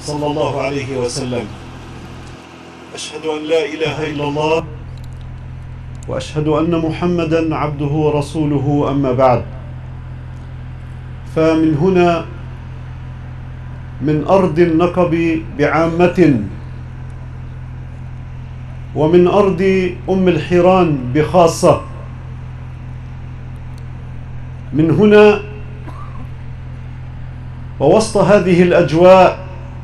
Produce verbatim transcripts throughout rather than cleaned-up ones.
صلى الله عليه وسلم. أشهد أن لا إله إلا الله وأشهد أن محمدا عبده ورسوله، أما بعد. فمن هنا من أرض النقب بعامة، ومن أرض أم الحيران بخاصة، من هنا ووسط هذه الأجواء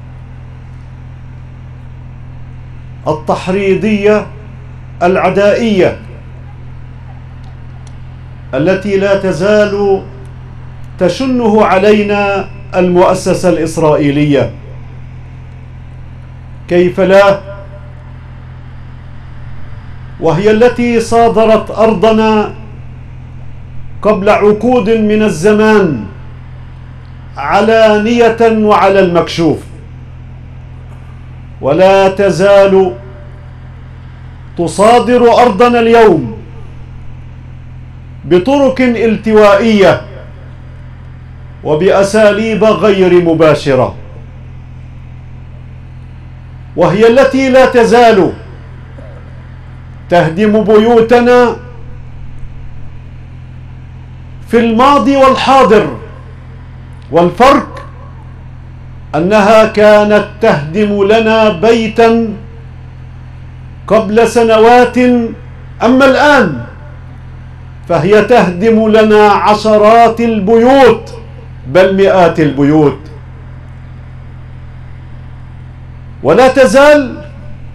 التحريضية العدائية التي لا تزال تشنه علينا المؤسسة الإسرائيلية، كيف لا؟ وهي التي صادرت أرضنا قبل عقود من الزمان علانية وعلى المكشوف، ولا تزال تصادر أرضنا اليوم بطرق التوائية وبأساليب غير مباشرة، وهي التي لا تزال تهدم بيوتنا في الماضي والحاضر، والفرق أنها كانت تهدم لنا بيتا قبل سنوات، أما الآن فهي تهدم لنا عشرات البيوت بل مئات البيوت، ولا تزال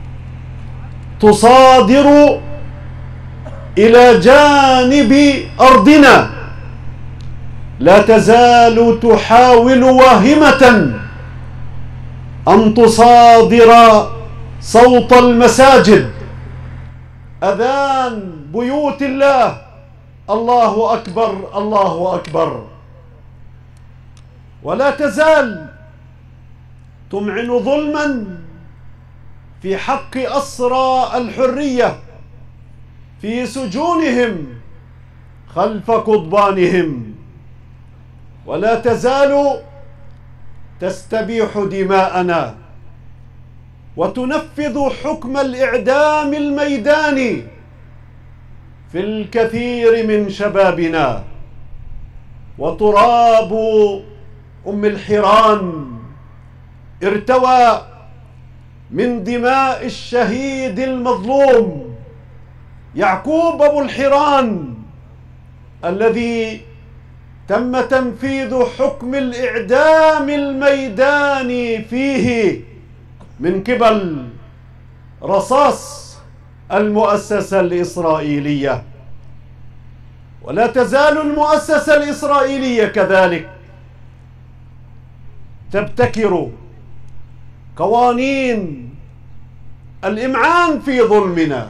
تصادر إلى جانب أرضنا، لا تزال تحاول واهمة أن تصادر صوت المساجد، أذان بيوت الله، الله أكبر الله أكبر، ولا تزال تمعن ظلما في حق أسرى الحرية في سجونهم خلف قضبانهم، ولا تزال تستبيح دماءنا وتنفذ حكم الإعدام الميداني في الكثير من شبابنا، وتراب أم الحيران ارتوى من دماء الشهيد المظلوم يعقوب أبو الحيران الذي تم تنفيذ حكم الإعدام الميداني فيه من قبل رصاص المؤسسة الإسرائيلية. ولا تزال المؤسسة الإسرائيلية كذلك تبتكر قوانين الإمعان في ظلمنا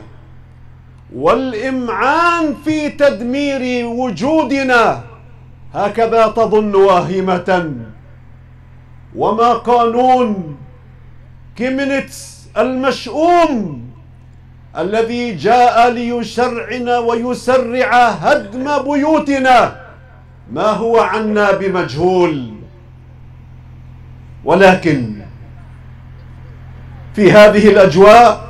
والإمعان في تدمير وجودنا، هكذا تظن واهمة. وما قانون كيمنيتس المشؤوم الذي جاء ليشرعنا ويسرع هدم بيوتنا ما هو عنا بمجهول، ولكن في هذه الأجواء،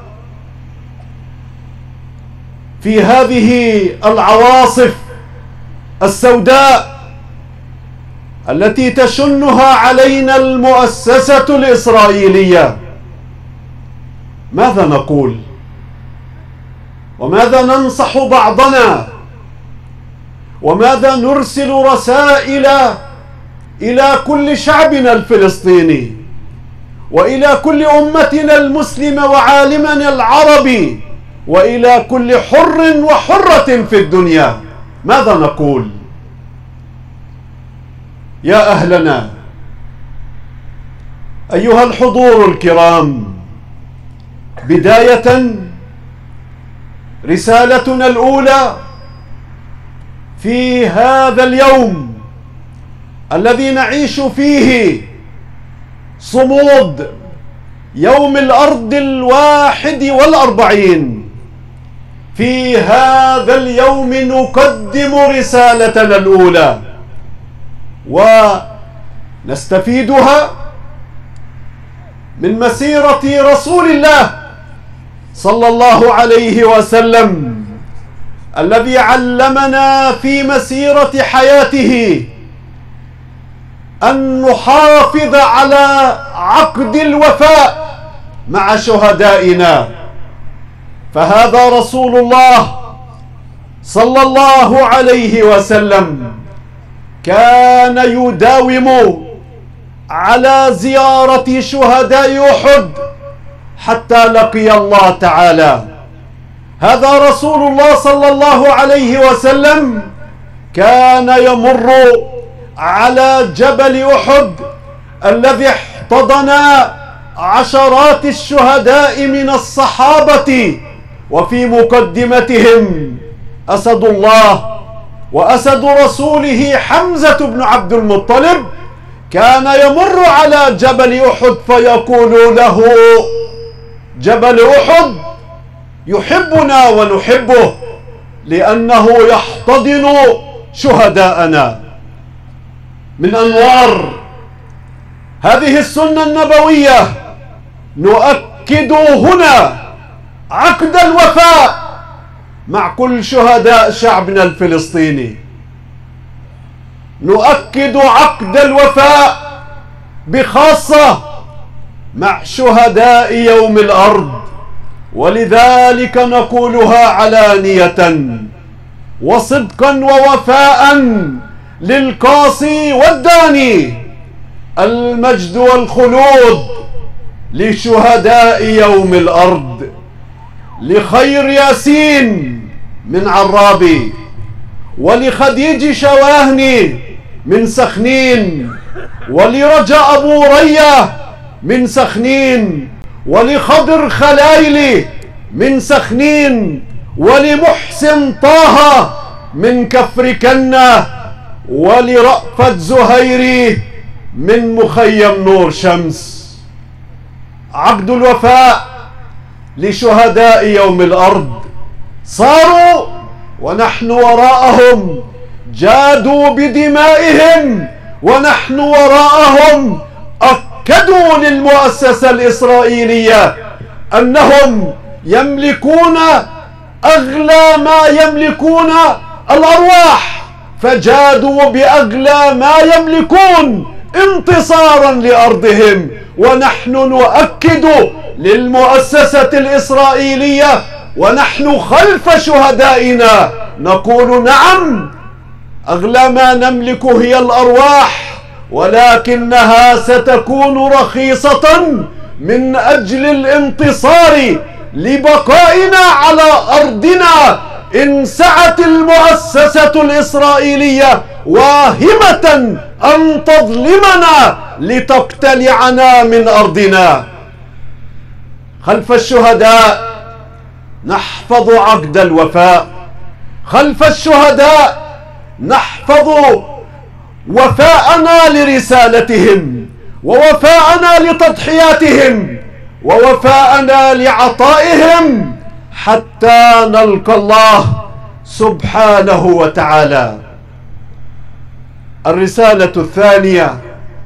في هذه العواصف السوداء التي تشنها علينا المؤسسة الإسرائيلية، ماذا نقول؟ وماذا ننصح بعضنا؟ وماذا نرسل رسائل إلى كل شعبنا الفلسطيني وإلى كل أمتنا المسلمة وعالمنا العربي وإلى كل حر وحرة في الدنيا؟ ماذا نقول؟ يا أهلنا، أيها الحضور الكرام، بداية رسالتنا الأولى في هذا اليوم الذي نعيش فيه صمود يوم الأرض الواحد والأربعين، في هذا اليوم نقدم رسالتنا الأولى ونستفيدها من مسيرة رسول الله صلى الله عليه وسلم الذي علمنا في مسيرة حياته أن نحافظ على عقد الوفاء مع شهدائنا. فهذا رسول الله صلى الله عليه وسلم كان يداوم على زيارة شهداء أحد حتى لقي الله تعالى. هذا رسول الله صلى الله عليه وسلم كان يمر على جبل أحد الذي احتضن عشرات الشهداء من الصحابة، وفي مقدمتهم أسد الله وأسد رسوله حمزة بن عبد المطلب. كان يمر على جبل أحد فيقول له جبل أحد يحبنا ونحبه لأنه يحتضن شهداءنا. من أنوار هذه السنة النبوية نؤكد هنا عقد الوفاء مع كل شهداء شعبنا الفلسطيني. نؤكد عقد الوفاء بخاصة مع شهداء يوم الأرض، ولذلك نقولها علانية وصدقا ووفاء للقاصي والداني: المجد والخلود لشهداء يوم الأرض، لخير ياسين من عرابي، ولخديج شواهني من سخنين، ولرجا أبو ريا من سخنين، ولخضر خلايلي من سخنين، ولمحسن طه من كفر كنة، ولرأفت زهيري من مخيم نور شمس. عقد الوفاء لشهداء يوم الأرض، صاروا ونحن وراءهم، جادوا بدمائهم ونحن وراءهم، أكدوا للمؤسسة الإسرائيلية أنهم يملكون أغلى ما يملكون الأرواح، فجادوا بأغلى ما يملكون انتصارا لأرضهم. ونحن نؤكد للمؤسسة الإسرائيلية ونحن خلف شهدائنا نقول: نعم، أغلى ما نملك هي الأرواح، ولكنها ستكون رخيصة من أجل الانتصار لبقائنا على أرضنا إن سعت المؤسسة الإسرائيلية واهمة أن تظلمنا لتقتلعنا من أرضنا. خلف الشهداء نحفظ عقد الوفاء، خلف الشهداء نحفظ وفاءنا لرسالتهم، ووفاءنا لتضحياتهم، ووفاءنا لعطائهم حتى نلقى الله سبحانه وتعالى. الرسالة الثانية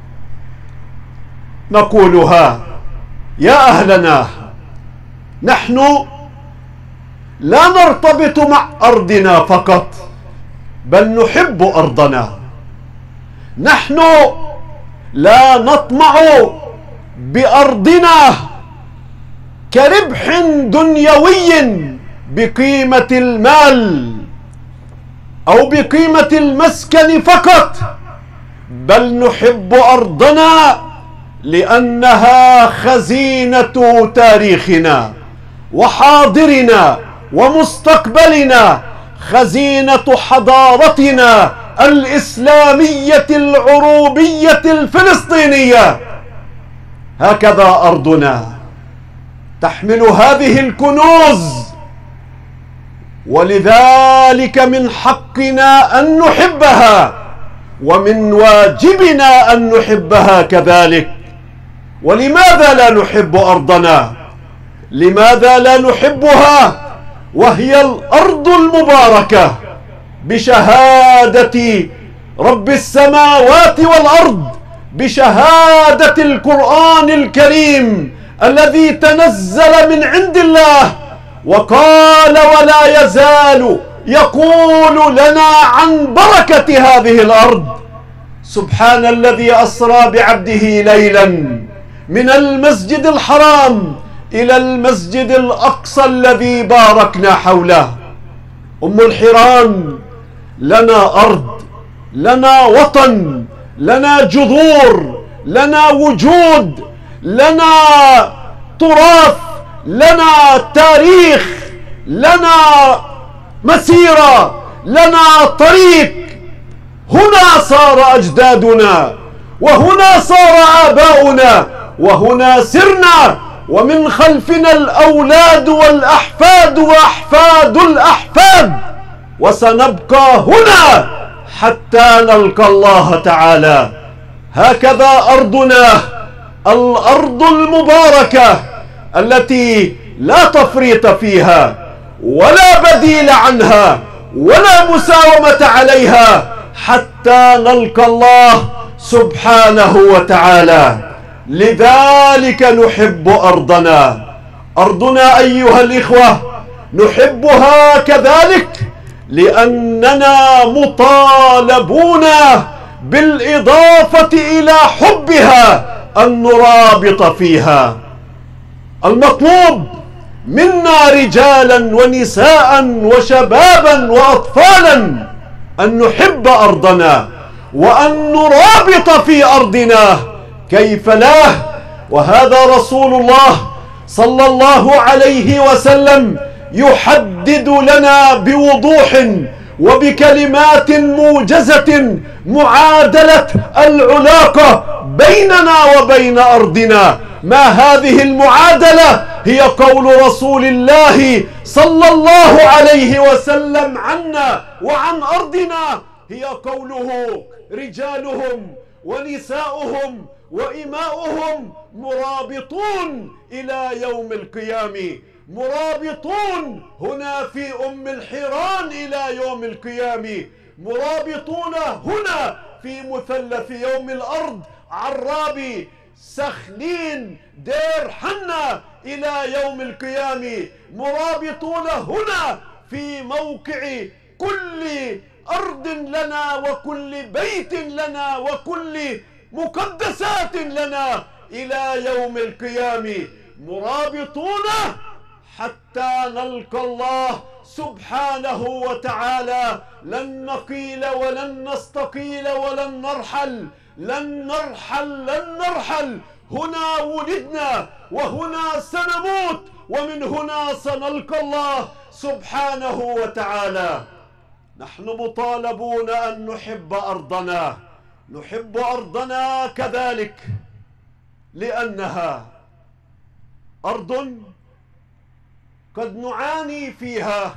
نقولها: يا أهلنا، نحن لا نرتبط مع أرضنا فقط، بل نحب أرضنا. نحن لا نطمع بأرضنا كربح دنيوي بقيمة المال أو بقيمة المسكن فقط، بل نحب أرضنا لأنها خزينة تاريخنا وحاضرنا ومستقبلنا، خزينة حضارتنا الإسلامية العروبية الفلسطينية. هكذا أرضنا تحمل هذه الكنوز، ولذلك من حقنا أن نحبها، ومن واجبنا أن نحبها كذلك. ولماذا لا نحب أرضنا؟ لماذا لا نحبها وهي الأرض المباركة بشهادة رب السماوات والأرض بشهادة القرآن الكريم الذي تنزل من عند الله، وقال: ولا يزال يقول لنا عن بركة هذه الأرض. سبحان الذي أسرى بعبده ليلا من المسجد الحرام إلى المسجد الأقصى الذي باركنا حوله. أم الحيران، لنا أرض، لنا وطن، لنا جذور، لنا وجود، لنا تراث، لنا تاريخ، لنا مسيرة، لنا طريق. هنا صار أجدادنا، وهنا صار آباؤنا، وهنا سرنا، ومن خلفنا الأولاد والأحفاد وأحفاد الأحفاد، وسنبقى هنا حتى نلقى الله تعالى. هكذا أرضنا، الأرض المباركة التي لا تفريط فيها ولا بديل عنها ولا مساومة عليها حتى نلقى الله سبحانه وتعالى. لذلك نحب أرضنا. أرضنا أيها الإخوة نحبها كذلك لأننا مطالبون بالإضافة إلى حبها أن نرابط فيها. المطلوب منا رجالا ونساء وشبابا وأطفالا أن نحب أرضنا وأن نرابط في أرضنا، كيف لا؟ وهذا رسول الله صلى الله عليه وسلم يحدد لنا بوضوح وبكلمات موجزة معادلة العلاقة بيننا وبين أرضنا. ما هذه المعادلة؟ هي قول رسول الله صلى الله عليه وسلم عنا وعن أرضنا، هي قوله: رجالهم ونساؤهم وإماؤهم مرابطون إلى يوم القيامة. مرابطون هنا في أم الحيران إلى يوم القيامة، مرابطون هنا في مثلث يوم الأرض عرابي سخنين دير حنا إلى يوم القيامة، مرابطون هنا في موقع كل أرض لنا وكل بيت لنا وكل مقدسات لنا إلى يوم القيامة، مرابطون حتى نلقى الله سبحانه وتعالى. لن نقيل ولن نستقيل ولن نرحل، لن نرحل لن نرحل. هنا ولدنا وهنا سنموت ومن هنا سنلقى الله سبحانه وتعالى. نحن مطالبون أن نحب أرضنا، نحب أرضنا كذلك لأنها أرض قد نعاني فيها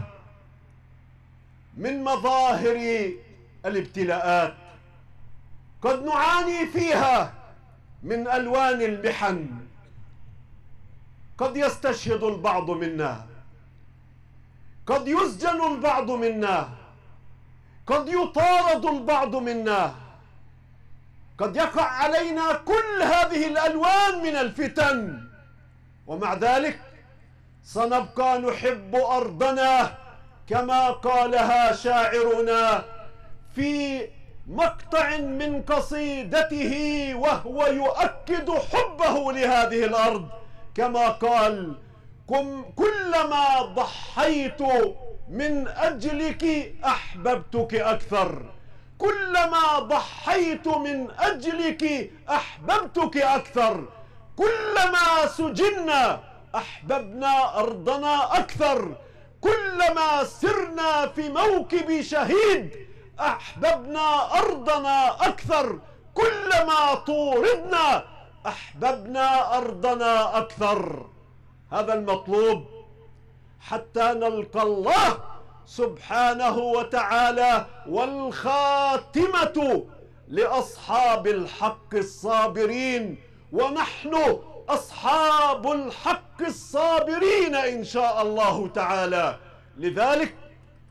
من مظاهر الابتلاءات، قد نعاني فيها من ألوان المحن، قد يستشهد البعض منا، قد يسجن البعض منا، قد يطارد البعض منا، قد يقع علينا كل هذه الألوان من الفتن، ومع ذلك سنبقى نحب أرضنا كما قالها شاعرنا في مقطع من قصيدته وهو يؤكد حبه لهذه الأرض، كما قال: كلما ضحيت من أجلك أحببتك أكثر، كلما ضحيت من أجلك أحببتك أكثر، كلما سجنا أحببنا أرضنا أكثر، كلما سرنا في موكب شهيد أحببنا أرضنا أكثر، كلما طوردنا أحببنا أرضنا أكثر. هذا المطلوب حتى نلقى الله سبحانه وتعالى. والخاتمة لأصحاب الحق الصابرين، ونحن أصحاب الحق الصابرين إن شاء الله تعالى. لذلك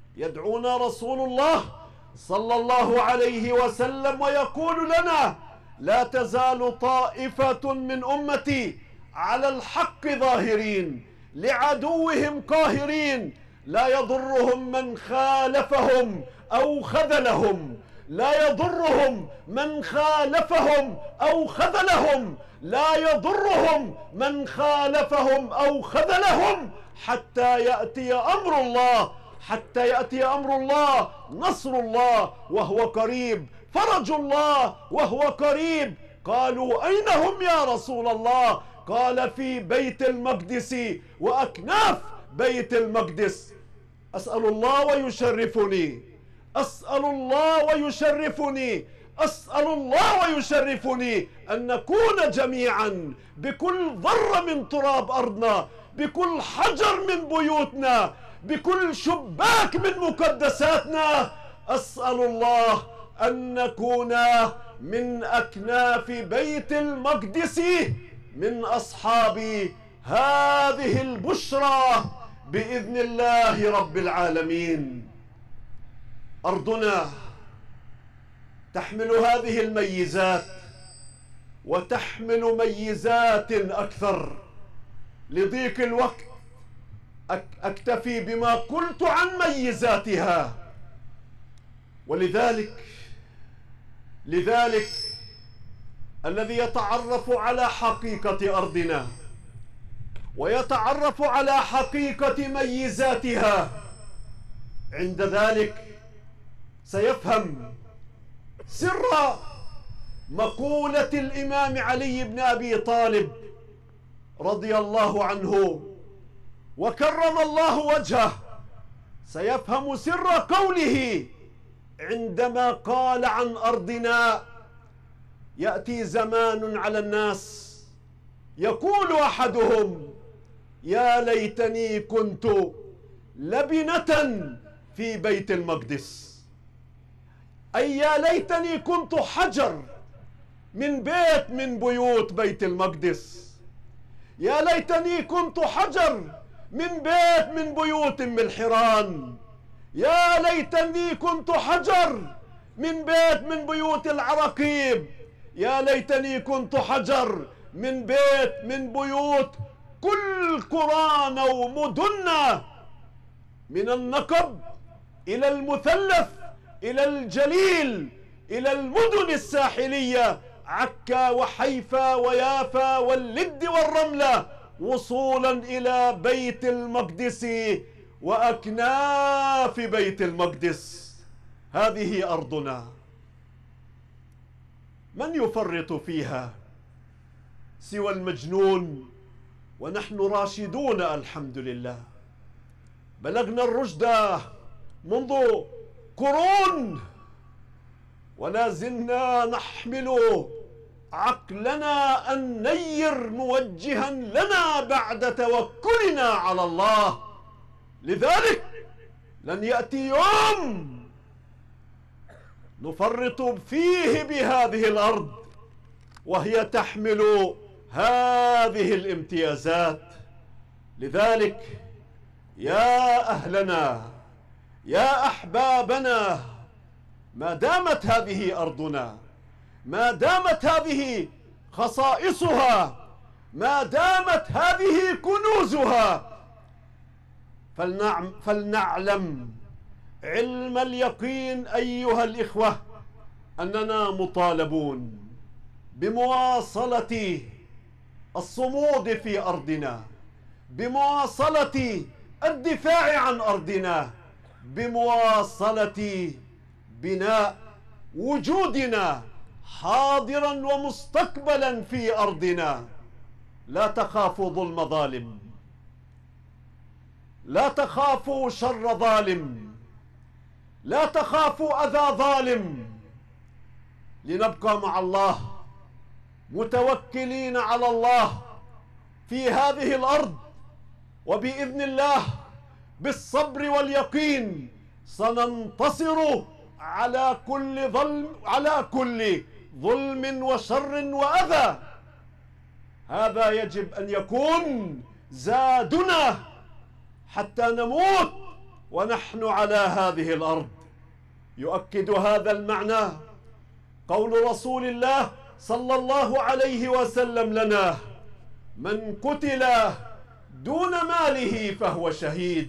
يدعونا رسول الله صلى الله عليه وسلم ويقول لنا: لا تزال طائفة من أمتي على الحق ظاهرين لعدوهم قاهرين، لا يضرهم من خالفهم أو خذلهم، لا يضرهم من خالفهم أو خذلهم، لا يضرهم من خالفهم أو خذلهم، حتى يأتي أمر الله، حتى يأتي أمر الله، نصر الله وهو قريب، فرج الله وهو قريب. قالوا أين هم يا رسول الله؟ قال في بيت المقدس وأكناف بيت المقدس. أسأل الله ويشرفني، أسأل الله ويشرفني، أسأل الله ويشرفني أن نكون جميعا بكل ذرة من تراب أرضنا، بكل حجر من بيوتنا، بكل شباك من مقدساتنا، أسأل الله أن نكون من أكناف بيت المقدس من أصحاب هذه البشرى بإذن الله رب العالمين. أرضنا تحمل هذه الميزات وتحمل ميزات أكثر. لضيق الوقت أكتفي بما قلت عن ميزاتها. ولذلك لذلك الذي يتعرف على حقيقة أرضنا ويتعرف على حقيقة ميزاتها، عند ذلك سيفهم سر مقولة الإمام علي بن أبي طالب رضي الله عنه وكرم الله وجهه، سيفهم سر قوله عندما قال عن أرضنا: يأتي زمان على الناس يقول أحدهم: يا ليتني كنت لبنة في بيت المقدس، أي يا ليتني كنت حجر من بيت من بيوت بيت المقدس، يا ليتني كنت حجر من بيت من بيوت أم الحران، يا ليتني كنت حجر من بيت من بيوت العراقيب، يا ليتني كنت حجر من بيت من بيوت كل قرانا ومدنا، من النقب إلى المثلث إلى الجليل إلى المدن الساحلية، عكا وحيفا ويافا واللد والرملة، وصولا إلى بيت المقدس وأكناف بيت المقدس. هذه أرضنا، من يفرط فيها سوى المجنون؟ ونحن راشدون الحمد لله، بلغنا الرشد منذ قرون، ولا زلنا نحمل عقلنا النير موجها لنا بعد توكلنا على الله. لذلك لن يأتي يوم نفرط فيه بهذه الأرض وهي تحمل هذه الامتيازات. لذلك يا أهلنا يا أحبابنا، ما دامت هذه أرضنا، ما دامت هذه خصائصها، ما دامت هذه كنوزها، فلنعم فلنعلم علم اليقين أيها الإخوة أننا مطالبون بمواصلة الصمود في أرضنا، بمواصلة الدفاع عن أرضنا، بمواصلة بناء وجودنا حاضرا ومستقبلا في أرضنا. لا تخافوا ظلم ظالم، لا تخافوا شر ظالم، لا تخافوا أذى ظالم، لنبقى مع الله متوكلين على الله في هذه الأرض، وبإذن الله بالصبر واليقين سننتصر على كل ظلم على كل ظلم وشر وأذى. هذا يجب أن يكون زادنا حتى نموت ونحن على هذه الأرض. يؤكد هذا المعنى قول رسول الله صلى الله عليه وسلم لنا: من قتل دون ماله فهو شهيد.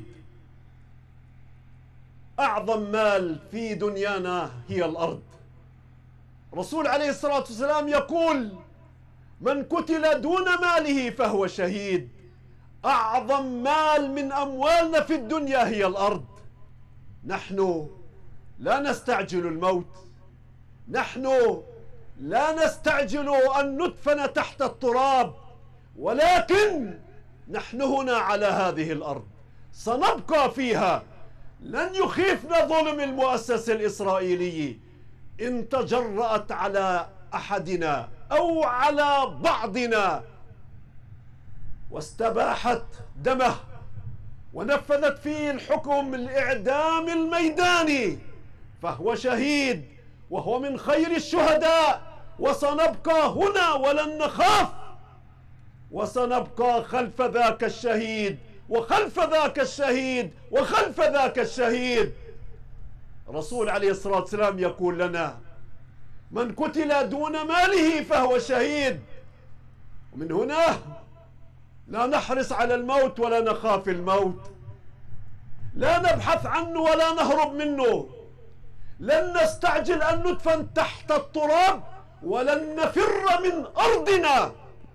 أعظم مال في دنيانا هي الأرض. رسول عليه الصلاة والسلام يقول: من قتل دون ماله فهو شهيد. أعظم مال من أموالنا في الدنيا هي الأرض. نحن لا نستعجل الموت، نحن لا نستعجل أن ندفن تحت التراب، ولكن نحن هنا على هذه الأرض سنبقى فيها. لن يخيفنا ظلم المؤسسة الإسرائيلية إن تجرأت على أحدنا أو على بعضنا واستباحت دمه ونفذت فيه الحكم الإعدام الميداني، فهو شهيد وهو من خير الشهداء. وسنبقى هنا ولن نخاف، وسنبقى خلف ذاك الشهيد وخلف ذاك الشهيد وخلف ذاك الشهيد. رسول عليه الصلاة والسلام يقول لنا: من قتل دون ماله فهو شهيد. ومن هنا لا نحرص على الموت ولا نخاف الموت، لا نبحث عنه ولا نهرب منه، لن نستعجل أن ندفن تحت التراب، ولن نفر من أرضنا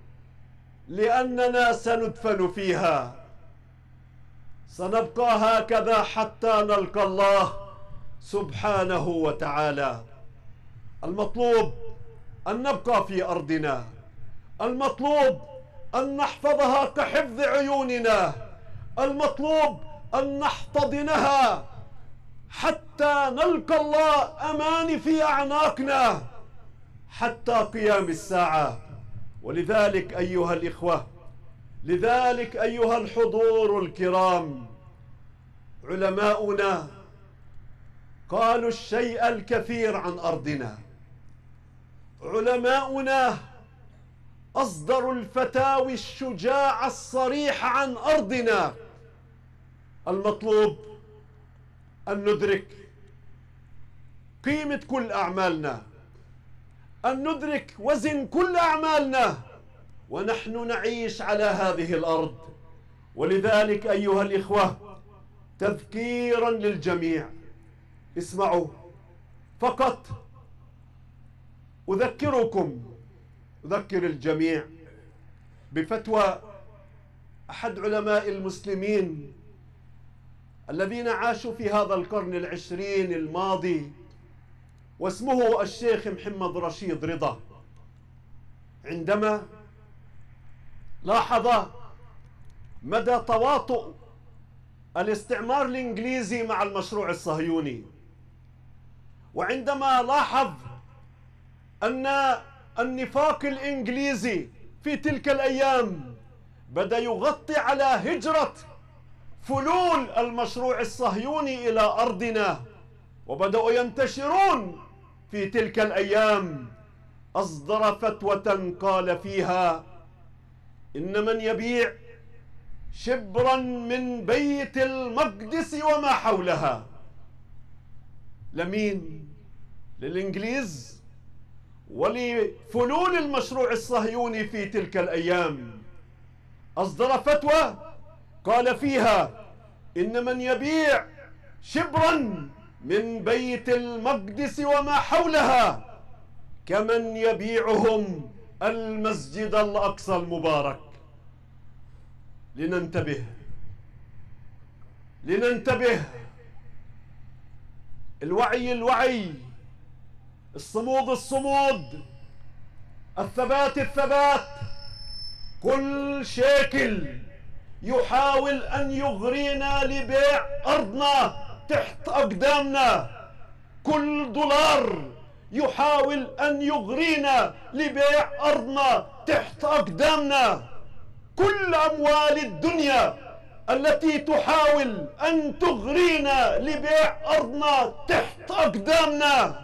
لأننا سندفن فيها. سنبقى هكذا حتى نلقى الله سبحانه وتعالى. المطلوب أن نبقى في أرضنا، المطلوب أن نحفظها كحفظ عيوننا، المطلوب أن نحتضنها حتى نلقى الله أمان في أعناقنا حتى قيام الساعة. ولذلك أيها الإخوة، لذلك أيها الحضور الكرام، علماؤنا قالوا الشيء الكثير عن أرضنا، علماؤنا أصدروا الفتاوي الشجاعة الصريحة عن أرضنا. المطلوب أن ندرك قيمة كل أعمالنا، أن ندرك وزن كل أعمالنا ونحن نعيش على هذه الأرض. ولذلك أيها الإخوة، تذكيرا للجميع، اسمعوا فقط، أذكركم أذكر الجميع بفتوى أحد علماء المسلمين الذين عاشوا في هذا القرن العشرين الماضي، واسمه الشيخ محمد رشيد رضا، عندما لاحظ مدى تواطؤ الاستعمار الإنجليزي مع المشروع الصهيوني، وعندما لاحظ أن النفاق الإنجليزي في تلك الأيام بدأ يغطي على هجرة فلول المشروع الصهيوني إلى أرضنا، وبدأوا ينتشرون في تلك الأيام، أصدر فتوى قال فيها: إن من يبيع شبرا من بيت المقدس وما حولها. لمين؟ للإنجليز ولفلول المشروع الصهيوني في تلك الأيام. أصدر فتوى قال فيها: إن من يبيع شبرا من بيت المقدس وما حولها كمن يبيعهم المسجد الأقصى المبارك. لننتبه لننتبه الوعي الوعي، الصمود الصمود، الثبات الثبات. كل شيكل يحاول أن يغرينا لبيع أرضنا تحت أقدامنا، كل دولار يحاول أن يغرينا لبيع أرضنا تحت أقدامنا، كل أموال الدنيا التي تحاول أن تغرينا لبيع أرضنا تحت أقدامنا.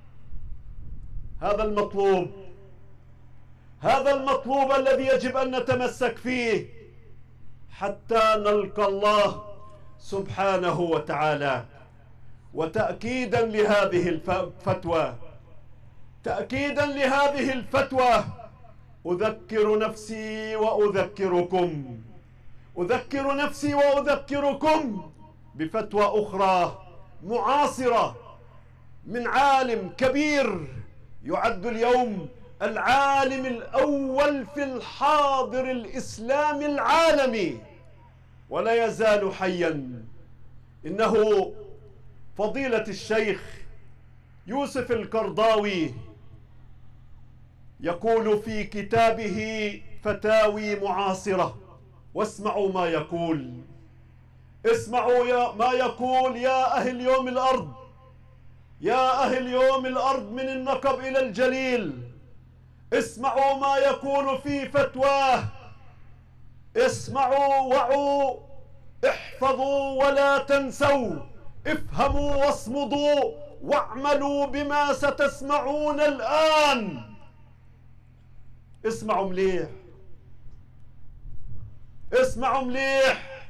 هذا المطلوب، هذا المطلوب الذي يجب أن نتمسك فيه حتى نلقى الله سبحانه وتعالى. وتأكيدا لهذه الفتوى، تأكيدا لهذه الفتوى أذكر نفسي وأذكركم أذكر نفسي وأذكركم بفتوى أخرى معاصرة من عالم كبير يعد اليوم العالم الأول في الحاضر الإسلامي العالمي ولا يزال حيا، إنه فضيلة الشيخ يوسف القرضاوي، يقول في كتابه فتاوي معاصرة، واسمعوا ما يقول، اسمعوا يا ما يقول يا أهل يوم الأرض، يا أهل يوم الأرض من النقب إلى الجليل، اسمعوا ما يقول في فتواه، اسمعوا وعوا، احفظوا ولا تنسوا، افهموا واصمدوا واعملوا بما ستسمعون الآن. اسمعوا مليح، اسمعوا مليح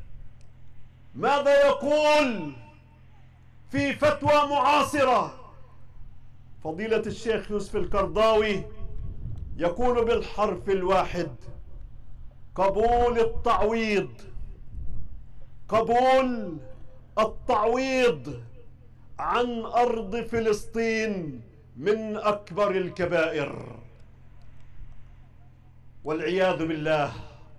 ماذا يقول في فتوى معاصرة فضيلة الشيخ يوسف القرضاوي. يقول بالحرف الواحد: قبول التعويض، قبول التعويض عن أرض فلسطين من أكبر الكبائر، والعياذ بالله.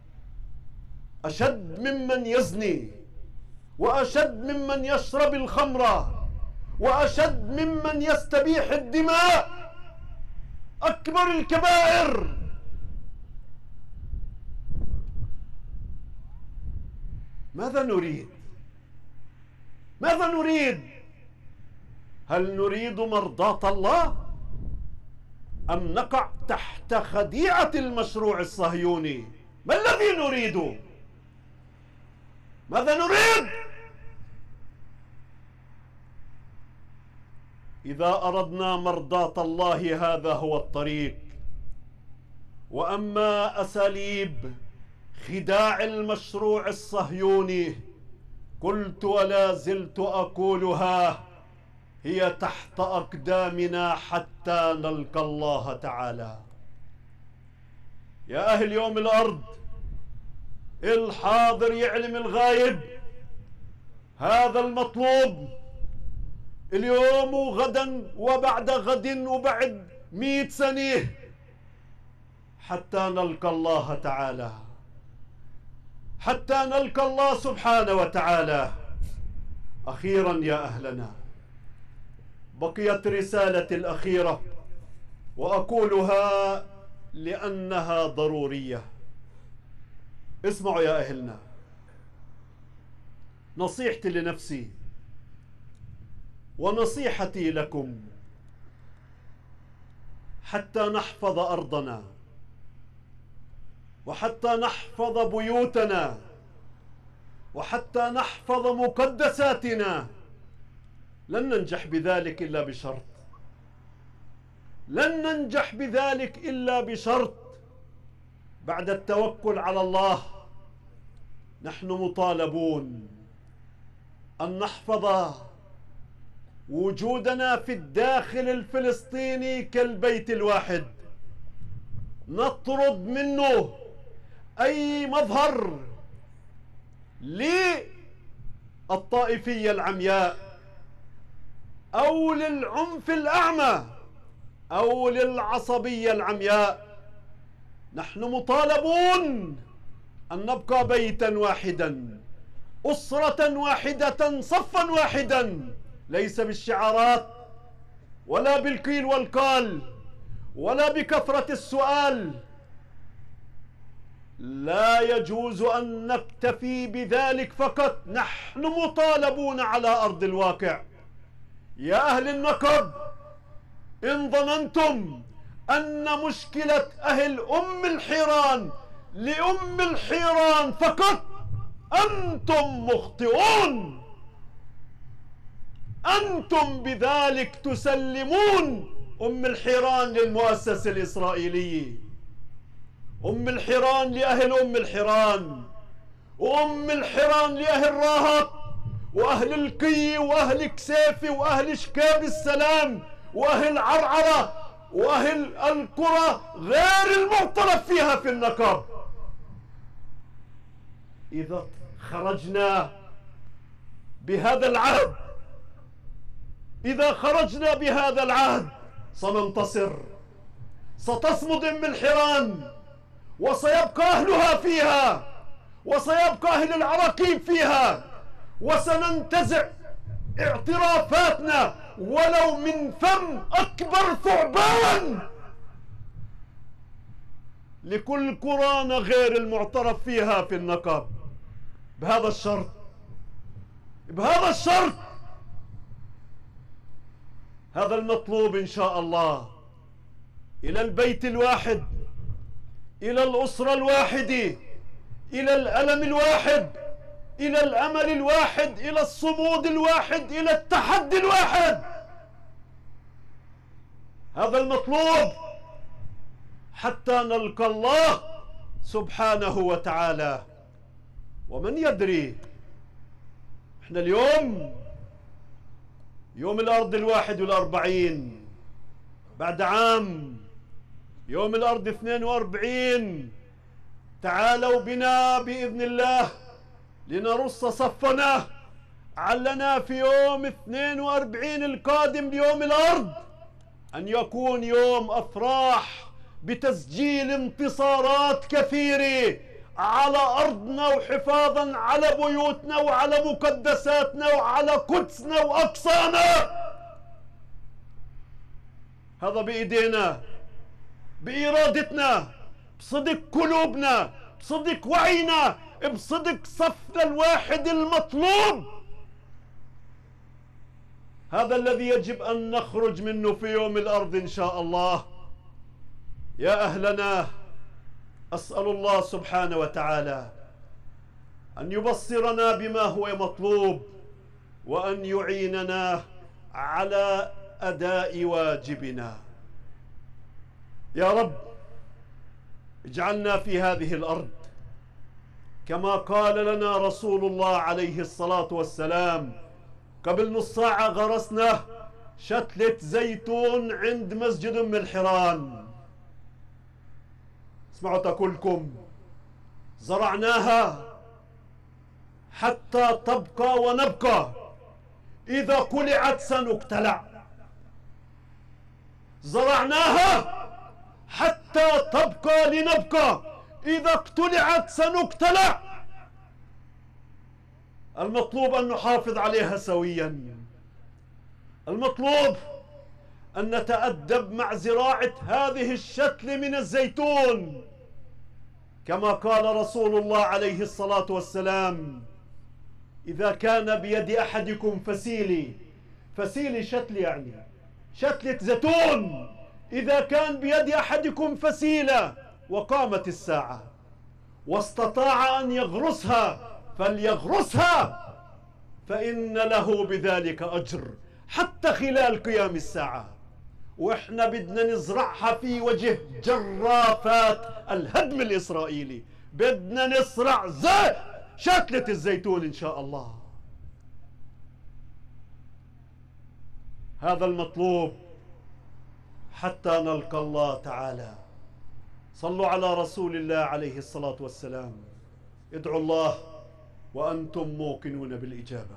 أشد ممن يزني، وأشد ممن يشرب الخمر، وأشد ممن يستبيح الدماء، أكبر الكبائر. ماذا نريد؟ ماذا نريد؟ هل نريد مرضاة الله أم نقع تحت خديعة المشروع الصهيوني؟ ما الذي نريد؟ ماذا نريد؟ إذا أردنا مرضاة الله هذا هو الطريق، وأما أساليب خداع المشروع الصهيوني قلت ولا زلت أقولها هي تحت أقدامنا حتى نلقى الله تعالى. يا أهل يوم الأرض، الحاضر يعلم الغايب، هذا المطلوب اليوم وغدا وبعد غد وبعد مئة سنة حتى نلقى الله تعالى، حتى نلقى الله سبحانه وتعالى. أخيرا يا أهلنا، بقيت رسالتي الأخيرة وأقولها لأنها ضرورية. اسمعوا يا أهلنا، نصيحتي لنفسي ونصيحتي لكم حتى نحفظ أرضنا، وحتى نحفظ بيوتنا، وحتى نحفظ مقدساتنا. لن ننجح بذلك إلا بشرط، لن ننجح بذلك إلا بشرط، بعد التوكل على الله نحن مطالبون أن نحفظ وجودنا في الداخل الفلسطيني كالبيت الواحد، نطرد منه أي مظهر للطائفية العمياء أو للعنف الأعمى أو للعصبية العمياء. نحن مطالبون أن نبقى بيتا واحدا، أسرة واحدة، صفا واحدا، ليس بالشعارات ولا بالقيل والقال ولا بكثرة السؤال. لا يجوز أن نكتفي بذلك فقط، نحن مطالبون على أرض الواقع. يا أهل النقب، إن ظننتم أن مشكلة أهل أم الحيران لأم الحيران فقط، أنتم مخطئون. أنتم بذلك تسلمون أم الحيران للمؤسسة الإسرائيلية. أم الحيران لأهل أم الحيران، وأم الحيران لأهل راهط، وأهل القي، وأهل كسيفي، وأهل شكاب السلام، وأهل عرعرة، وأهل القرى غير المعترف فيها في النقاب. إذا خرجنا بهذا العهد إذا خرجنا بهذا العهد سننتصر، ستصمد أم الحيران، وسيبقى أهلها فيها، وسيبقى أهل العراقيب فيها، وسننتزع اعترافاتنا ولو من فم أكبر ثعبان لكل قرانا غير المعترف فيها في النقاب، بهذا الشرط بهذا الشرط هذا المطلوب إن شاء الله، إلى البيت الواحد، إلى الأسرة الواحدة، إلى الألم الواحد، إلى الأمل الواحد، إلى الصمود الواحد، إلى التحدي الواحد. هذا المطلوب حتى نلقى الله سبحانه وتعالى. ومن يدري، احنا اليوم يوم الأرض الواحد والأربعين، بعد عام يوم الأرض اثنين وأربعين تعالوا بنا بإذن الله لنرص صفنا، علنا في يوم اثنين وأربعين القادم ليوم الأرض أن يكون يوم أفراح بتسجيل انتصارات كثيرة على أرضنا، وحفاظا على بيوتنا وعلى مقدساتنا وعلى قدسنا وأقصانا. هذا بإيدينا، بإرادتنا، بصدق قلوبنا، بصدق وعينا، بصدق صفنا الواحد المطلوب. هذا الذي يجب أن نخرج منه في يوم الأرض إن شاء الله. يا أهلنا، أسأل الله سبحانه وتعالى أن يبصرنا بما هو مطلوب، وأن يعيننا على أداء واجبنا. يا رب اجعلنا في هذه الأرض كما قال لنا رسول الله عليه الصلاة والسلام. قبل نص ساعة غرسنا شتلة زيتون عند مسجد أم الحيران، اسمعوا تقولكم، زرعناها حتى تبقى ونبقى، إذا قلعت سنقتلع. زرعناها حتى تبقى لنبقى، إذا اقتلعت سنقتلع. المطلوب أن نحافظ عليها سويا. المطلوب أن نتأدب مع زراعة هذه الشتلة من الزيتون، كما قال رسول الله عليه الصلاة والسلام: إذا كان بيد أحدكم فسيلي، فسيلي شتل يعني شتلة زيتون، إذا كان بيد أحدكم فسيلة وقامت الساعة واستطاع أن يغرسها فليغرسها، فإن له بذلك أجر حتى خلال قيام الساعة. وإحنا بدنا نزرعها في وجه جرافات الهدم الإسرائيلي، بدنا نزرع زي شتلة الزيتون إن شاء الله. هذا المطلوب حتى نلقى الله تعالى. صلوا على رسول الله عليه الصلاة والسلام. ادعوا الله وأنتم موقنون بالإجابة.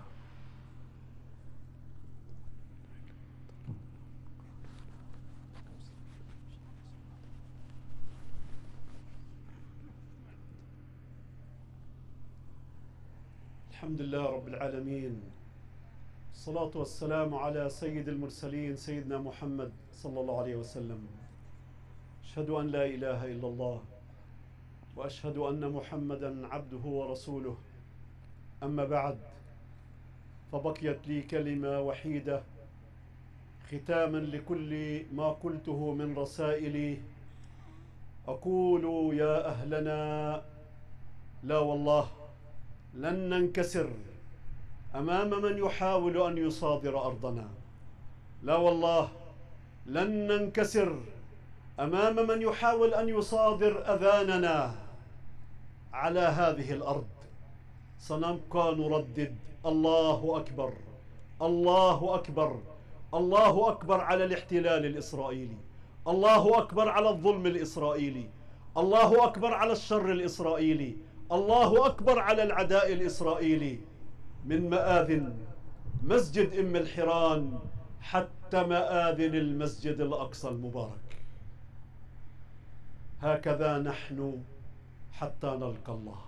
الحمد لله رب العالمين، الصلاة والسلام على سيد المرسلين سيدنا محمد صلى الله عليه وسلم. أشهد أن لا إله إلا الله، وأشهد أن محمدا عبده ورسوله. أما بعد، فبقيت لي كلمة وحيدة ختاما لكل ما قلته من رسائلي. أقول: يا أهلنا، لا والله لن ننكسر أمام من يحاول أن يصادر أرضنا. لا والله لن ننكسر أمام من يحاول أن يصادر أذاننا على هذه الأرض. سنبقى نردد: الله أكبر، الله أكبر، الله أكبر على الاحتلال الإسرائيلي، الله أكبر على الظلم الإسرائيلي، الله أكبر على الشر الإسرائيلي، الله أكبر على العداء الإسرائيلي، من مآذن مسجد أم الحيران حتى مآذن المسجد الأقصى المبارك. هكذا نحن حتى نلقى الله.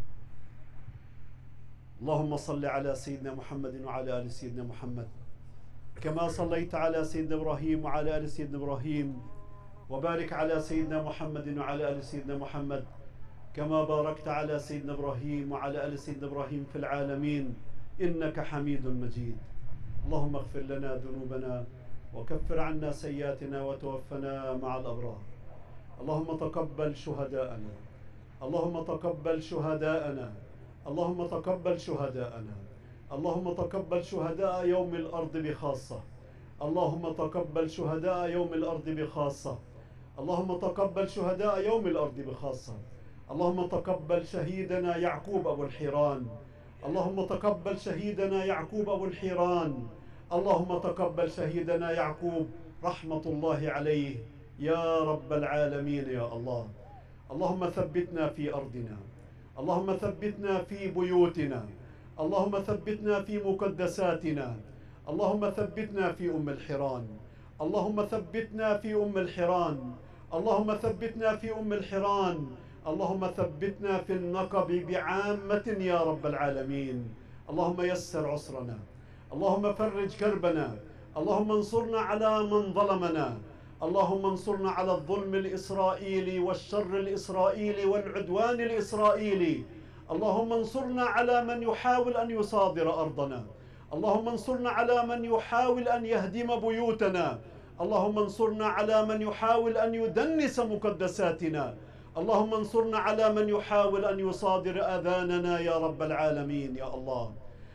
اللهم صل على سيدنا محمد وعلى آل سيدنا محمد كما صليت على سيدنا إبراهيم وعلى آل سيدنا إبراهيم، وبارك على سيدنا محمد وعلى آل سيدنا محمد كما باركت على سيدنا إبراهيم وعلى آل سيدنا إبراهيم في العالمين إنك حميد مجيد. اللهم اغفر لنا ذنوبنا وكفر عنا سيئاتنا وتوفنا مع الأبرار. اللهم تقبل شهداءنا، اللهم تقبل شهداءنا، اللهم تقبل شهداءنا، اللهم تقبل شهداء يوم الأرض بخاصة، اللهم تقبل شهداء يوم الأرض بخاصة، اللهم تقبل شهداء يوم الأرض بخاصة، اللهم تقبل شهيدنا يعقوب أبو الحيران، اللهم تقبل شهيدنا يعقوب أبو الحيران، اللهم تقبل شهيدنا يعقوب رحمة الله عليه يا رب العالمين يا الله. اللهم ثبتنا في أرضنا، اللهم ثبتنا في بيوتنا، اللهم ثبتنا في مقدساتنا، اللهم ثبتنا في أم الحيران، اللهم ثبتنا في أم الحيران، اللهم ثبتنا في أم الحيران، اللهم ثبتنا في النقب بعامة يا رب العالمين. اللهم يسر عسرنا، اللهم فرج كربنا، اللهم انصرنا على من ظلمنا، اللهم انصرنا على الظلم الإسرائيلي والشر الإسرائيلي والعدوان الإسرائيلي، اللهم انصرنا على من يحاول أن يصادر أرضنا، اللهم انصرنا على من يحاول أن يهدم بيوتنا، اللهم انصرنا على من يحاول أن يدنس مقدساتنا، اللهم انصرنا على من يحاول أن يصادر آذاننا يا رب العالمين يا الله.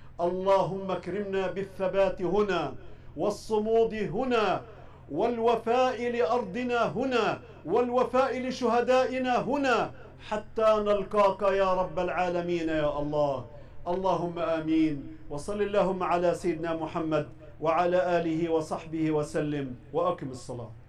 اللهم اكرمنا بالثبات هنا والصمود هنا والوفاء لأرضنا هنا والوفاء لشهدائنا هنا حتى نلقاك يا رب العالمين يا الله. اللهم آمين. وصل اللهم على سيدنا محمد وعلى آله وصحبه وسلم، وأقم الصلاة.